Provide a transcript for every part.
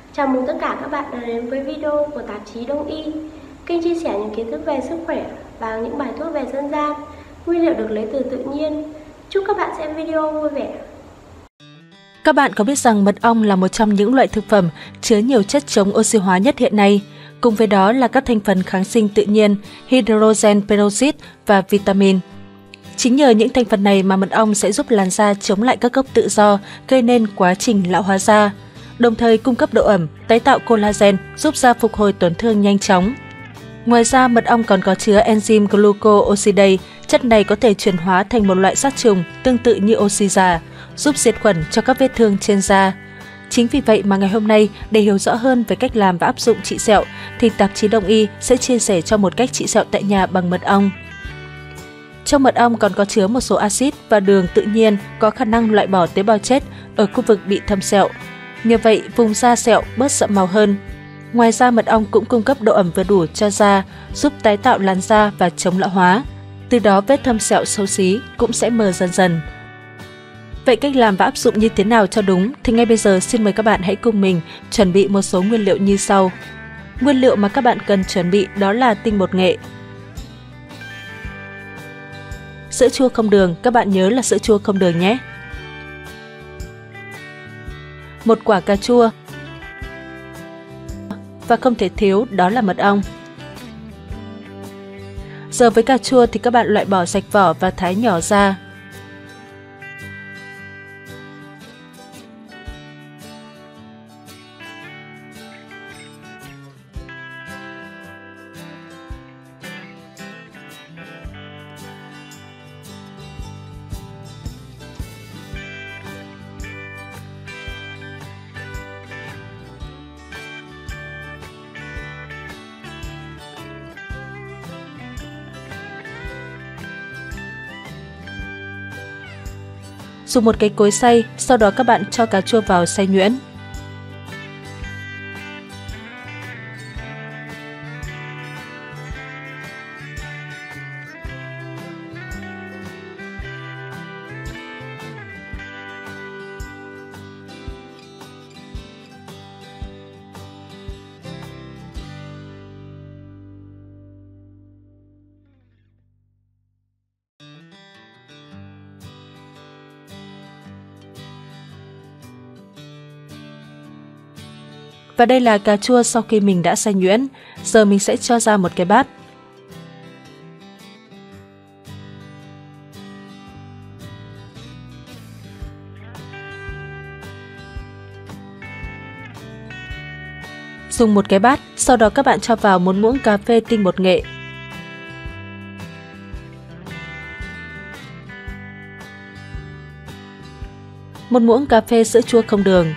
Chào mừng tất cả các bạn đã đến với video của tạp chí Đông y, kênh chia sẻ những kiến thức về sức khỏe và những bài thuốc về dân gian, nguyên liệu được lấy từ tự nhiên. Chúc các bạn xem video vui vẻ. Các bạn có biết rằng mật ong là một trong những loại thực phẩm chứa nhiều chất chống oxy hóa nhất hiện nay, cùng với đó là các thành phần kháng sinh tự nhiên, hydrogen peroxide và vitamin. Chính nhờ những thành phần này mà mật ong sẽ giúp làn da chống lại các gốc tự do, gây nên quá trình lão hóa da, đồng thời cung cấp độ ẩm, tái tạo collagen, giúp da phục hồi tổn thương nhanh chóng. Ngoài ra, mật ong còn có chứa enzyme glucoosidase, chất này có thể chuyển hóa thành một loại sát trùng tương tự như oxy già, giúp diệt khuẩn cho các vết thương trên da. Chính vì vậy mà ngày hôm nay, để hiểu rõ hơn về cách làm và áp dụng trị sẹo, thì tạp chí Đông y sẽ chia sẻ cho một cách trị sẹo tại nhà bằng mật ong. Trong mật ong còn có chứa một số axit và đường tự nhiên có khả năng loại bỏ tế bào chết ở khu vực bị thâm sẹo. Nhờ vậy, vùng da sẹo bớt sậm màu hơn. Ngoài ra, mật ong cũng cung cấp độ ẩm vừa đủ cho da, giúp tái tạo làn da và chống lão hóa. Từ đó, vết thâm sẹo xấu xí cũng sẽ mờ dần dần. Vậy cách làm và áp dụng như thế nào cho đúng thì ngay bây giờ xin mời các bạn hãy cùng mình chuẩn bị một số nguyên liệu như sau. Nguyên liệu mà các bạn cần chuẩn bị đó là tinh bột nghệ. Sữa chua không đường, các bạn nhớ là sữa chua không đường nhé. Một quả cà chua. Và không thể thiếu đó là mật ong. Giờ với cà chua thì các bạn loại bỏ sạch vỏ và thái nhỏ ra. Dùng một cái cối xay, sau đó các bạn cho cà chua vào xay nhuyễn. Và đây là cà chua sau khi mình đã xay nhuyễn. Giờ mình sẽ cho ra một cái bát. Dùng một cái bát, sau đó các bạn cho vào một muỗng cà phê tinh bột nghệ. Một muỗng cà phê sữa chua không đường.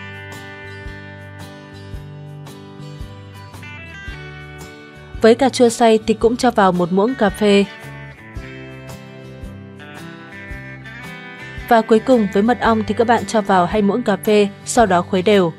Với cà chua xay thì cũng cho vào một muỗng cà phê. Và cuối cùng với mật ong thì các bạn cho vào 2 muỗng cà phê, sau đó khuấy đều.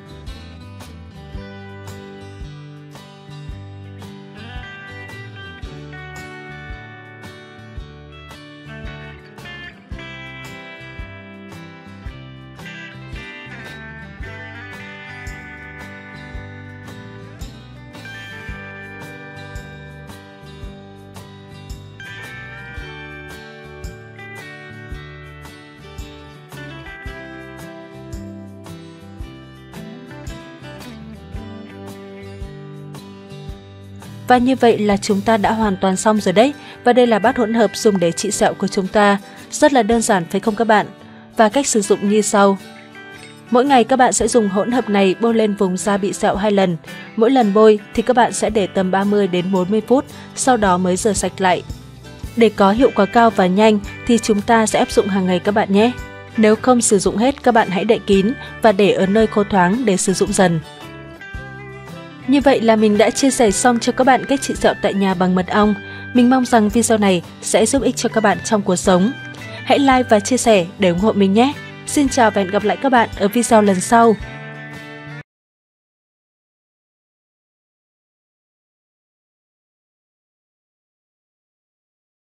Và như vậy là chúng ta đã hoàn toàn xong rồi đấy. Và đây là bát hỗn hợp dùng để trị sẹo của chúng ta. Rất là đơn giản phải không các bạn? Và cách sử dụng như sau. Mỗi ngày các bạn sẽ dùng hỗn hợp này bôi lên vùng da bị sẹo 2 lần. Mỗi lần bôi thì các bạn sẽ để tầm 30 đến 40 phút, sau đó mới rửa sạch lại. Để có hiệu quả cao và nhanh thì chúng ta sẽ áp dụng hàng ngày các bạn nhé. Nếu không sử dụng hết, các bạn hãy đậy kín và để ở nơi khô thoáng để sử dụng dần. Như vậy là mình đã chia sẻ xong cho các bạn cách trị sẹo tại nhà bằng mật ong. Mình mong rằng video này sẽ giúp ích cho các bạn trong cuộc sống. Hãy like và chia sẻ để ủng hộ mình nhé. Xin chào và hẹn gặp lại các bạn ở video lần sau.